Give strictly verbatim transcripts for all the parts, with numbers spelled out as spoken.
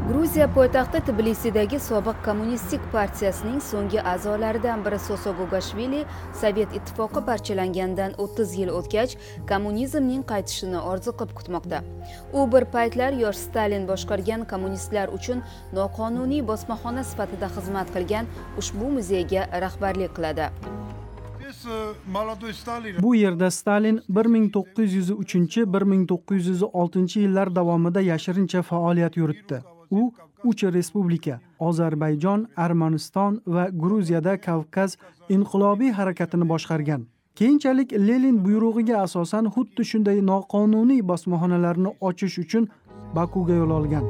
Gruziya poytaxti Tbilisidagi sobiq kommunistik partiyasining so'nggi a'zolaridan biri Soso Gogashvili Sovet ittifoqi parchalangandan o'ttiz yil o'tgach, kommunizmning qaytishini orzu qilib kutmoqda. U bir paytlar yosh Stalin boshqargan kommunistlar uchun noqonuniy bosmaxona sifatida xizmat qilgan ushbu muzeyga rahbarlik qiladi. Bu yerda Stalin bir ming to'qqiz yuz uchinchi - bir ming to'qqiz yuz oltinchi yillar davomida yashirincha faoliyat yuritdi. U uch respublika – Ozarbayjon, Armaniston va Gruziyada Kavkaz inqilobiy harakatini boshqargan. Keyinchalik Lenin buyrug'iga asosan xuddi shunday noqonuniy bosmaxonalarni ochish uchun Bakuga yo'l olgan.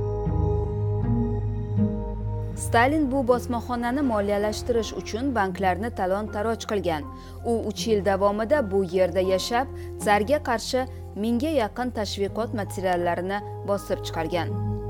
Stalin bu bosmaxonani moliyalashtirish uchun banklarni talon-taroj qilgan. U uch yil davomida bu yerda yashab, zarga qarshi mingga yaqin tashviqot materiallarini bosib chiqargan.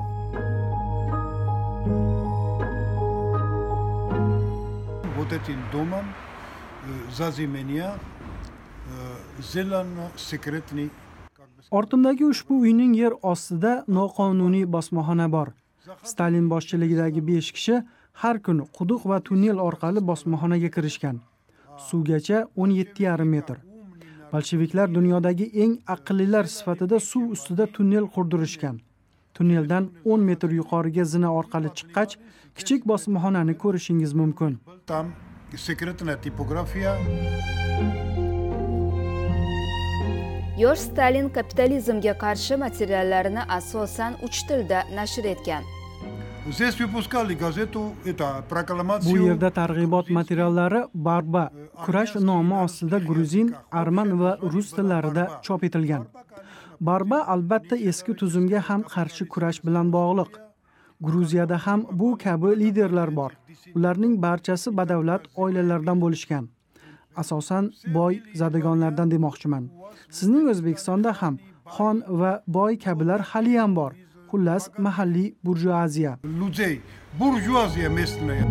Вот этим домом за меня сделан секретный. Ortimdagi ushbu uyning yer ostida noqonuniy bosmaxona bor. Stalin boshchiligidagi besh kishi har kuni quduq va tunnel orqali bosmaxonaga kirishgan. Suvgacha o'n yetti yarim metr. Bolsheviklar dunyodagi eng aqllilar sifatida suv ustida tunnel qurdirishgan. Tunneldan o'n metr yuqoriga zina orqali chiqqach, kichik bosmaxonani ko'rishingiz mumkin. Там секретная типография. Yosh Stalin kapitalizmga qarshi materiallarini asosan uch tilda nashr etgan. Здесь выпускали газету, это прокламацию. Bu yerda targ'ibot materiallari Barba, kurash nomi ostida gruzin, arman va rus tillarida chop etilgan. Barba albatta eski tuzumga ham qarshi kurash bilan bog'liq. Gruziyada ham bu kabi liderlar bor. Ularning barchasi badavlat oilalardan bo'lishgan. Asosan boy zadagonlardan demoqchiman. Sizning O'zbekistonda ham xon va boy kabilar hali ham bor. Xullas, mahalliy burjuaziya. Людей, буржуазия местная.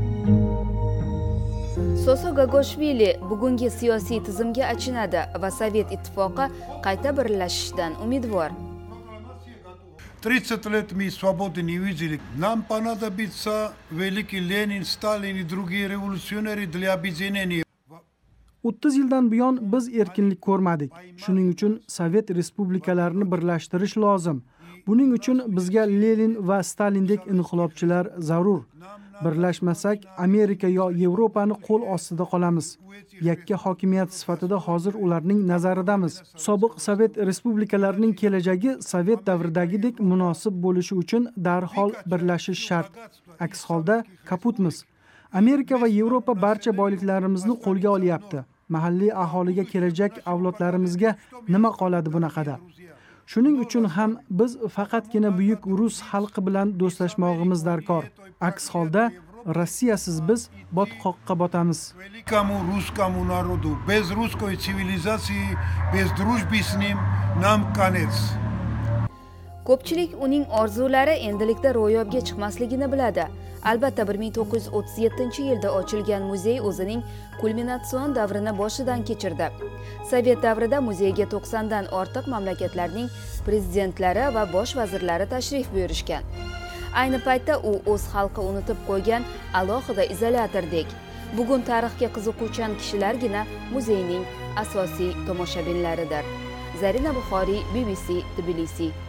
Soso Gogashvili bugungi siyosiy tizimga achinadi va Sovet ittifoqi qayta birlashishdan umidvor. тридцать лет мы свободы не видели. Нам понадобится великий Ленин, Сталин и другие революционеры для объединения. o'ttiz yildan buyon biz erkinlik ko'rmadik. Shuning uchun Sovet respublikalarini birlashtirish lozim. Buning uchun bizga Lenin va Stalindek inqilobchilar zarur. Birlashmasak, Amerika yo Yevropani qo'l ostida qolamiz. Yakka hokimiyat sifatida hozir ularning nazaridamiz. Sobiq Sovet respublikalarining kelajagi Sovet davridagidek munosib bo'lishi uchun darhol birlashish shart. Aks holda kaputmiz. Amerika va Yevropa barcha boyliklarimizni qo'lga olyapti. Mahalliy aholiga, kelajak avlodlarimizga nima qoladi bunaqada? Shuning uchun ham biz faqatgina buyuk rus xalqi bilan do'stlashmog'imiz darkor. Aks holda Rossiyasiz biz botqoqqa botamiz. Великому русскому народу без русской цивилизации, без дружбы с ним нам конец. Ko'pchilik uning orzulari endilikda ro'yobga chiqmasligini biladi. Albatta bir ming to'qqiz yuz o'ttiz yettinchi yilda ochilgan muzey o'zining kulminatsion davrini boshidan kechirdi. Sovet davrida muzeyga to'qsondan ortiq mamlakatlarning prezidentlari va bosh vazirlari tashrif buyurishgan. Ayni paytda u o'z xalqi unutib qo'ygan alohida izolятordek. Bugun tarixga qiziquvchan kishilargina muzeyning asosiy tomoshabinlaridir. Zarina Buxoriy, B B C, Tbilisi.